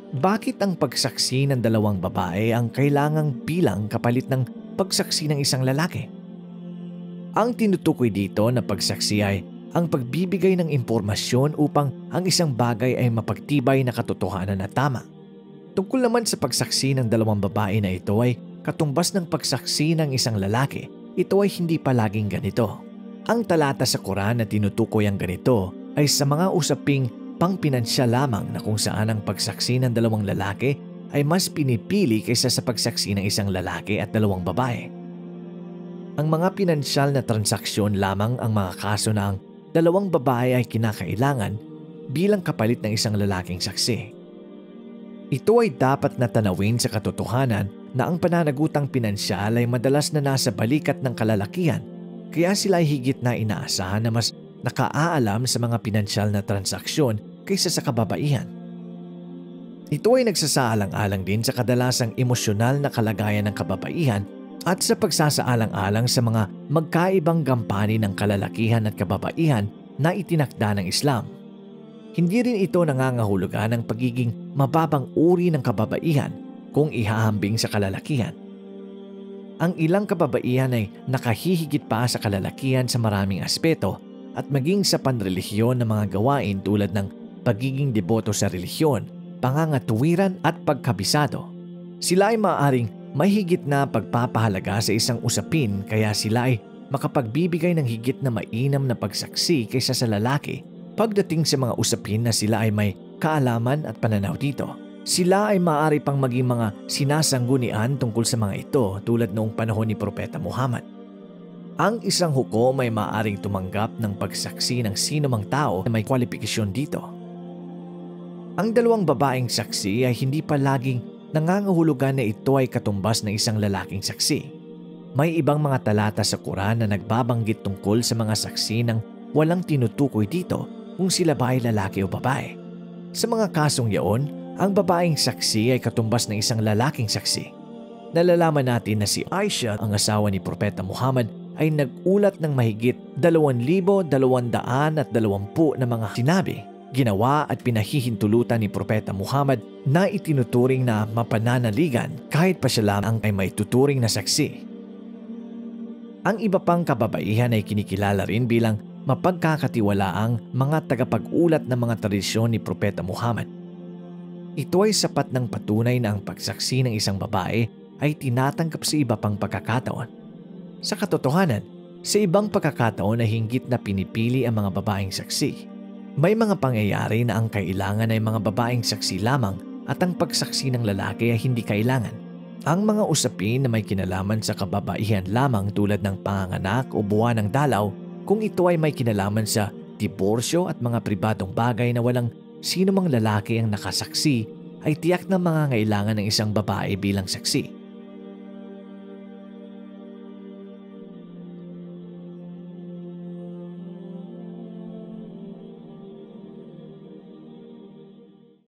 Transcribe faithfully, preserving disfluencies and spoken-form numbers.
Bakit ang pagsaksi ng dalawang babae ang kailangang bilang kapalit ng pagsaksi ng isang lalaki? Ang tinutukoy dito na pagsaksi ay ang pagbibigay ng impormasyon upang ang isang bagay ay mapagtibay na katotohanan na tama. Tungkol naman sa pagsaksi ng dalawang babae na ito ay katumbas ng pagsaksi ng isang lalaki, ito ay hindi palaging ganito. Ang talata sa Quran na tinutukoy ang ganito ay sa mga usaping pangpinansyal lamang na kung saan ang pagsaksi ng dalawang lalaki ay mas pinipili kaysa sa pagsaksi ng isang lalaki at dalawang babae. Ang mga pinansyal na transaksyon lamang ang mga kaso na ang dalawang babae ay kinakailangan bilang kapalit ng isang lalaking saksi. Ito ay dapat na tanawin sa katotohanan na ang pananagutang pinansyal ay madalas na nasa balikat ng kalalakihan, kaya sila ay higit na inaasahan na mas nakaaalam sa mga pinansyal na transaksyon kaysa sa kababaihan. Ito ay nagsasaalang-alang din sa kadalasang emosyonal na kalagayan ng kababaihan at sa pagsasaalang-alang sa mga magkaibang gampanin ng kalalakihan at kababaihan na itinakda ng Islam. Hindi rin ito nangangahulugan ng pagiging mababang uri ng kababaihan kung ihahambing sa kalalakihan. Ang ilang kababaihan ay nakahihigit pa sa kalalakihan sa maraming aspeto at maging sa panrelihiyon ng mga gawain tulad ng pagiging deboto sa relihiyon, pangangatuwiran at pagkabisado. Sila ay maaaring may higit na pagpapahalaga sa isang usapin kaya sila ay makapagbibigay ng higit na mainam na pagsaksi kaysa sa lalaki pagdating sa mga usapin na sila ay may kaalaman at pananaw dito. Sila ay maaari pang maging mga sinasanggunian tungkol sa mga ito tulad noong panahon ni Propeta Muhammad. Ang isang hukom ay maaaring tumanggap ng pagsaksi ng sino mang tao na may kwalifikasyon dito. Ang dalawang babaeng saksi ay hindi palaging nangangahulugan na ito ay katumbas ng isang lalaking saksi. May ibang mga talata sa Quran na nagbabanggit tungkol sa mga saksi ng walang tinutukoy dito kung sila ba ay lalaki o babae. Sa mga kasong yaon, ang babaeng saksi ay katumbas ng isang lalaking saksi. Nalalaman natin na si Aisha, ang asawa ni Propeta Muhammad, ay nag-ulat ng mahigit dalawang libo dalawang daan at dalawampu na mga sinabi, ginawa at pinahihintulutan ni Propeta Muhammad na itinuturing na mapananaligan kahit pa siya lamang ay may tuturing na saksi. Ang iba pang kababaihan ay kinikilala rin bilang mapagkakatiwalaang mga tagapag-ulat ng mga tradisyon ni Propeta Muhammad. Ito ay sapat ng patunay na ang pagsaksi ng isang babae ay tinatanggap sa iba pang pagkakataon. Sa katotohanan, sa ibang pagkakataon ay hinggit na pinipili ang mga babaeng saksi. May mga pangyayari na ang kailangan ay mga babaeng saksi lamang at ang pagsaksi ng lalaki ay hindi kailangan. Ang mga usapin na may kinalaman sa kababaihan lamang tulad ng panganganak o buwan ng dalaw, kung ito ay may kinalaman sa diborsyo at mga pribadong bagay na walang sino mang lalaki ang nakasaksi, ay tiyak na mangangailangan ng isang babae bilang saksi.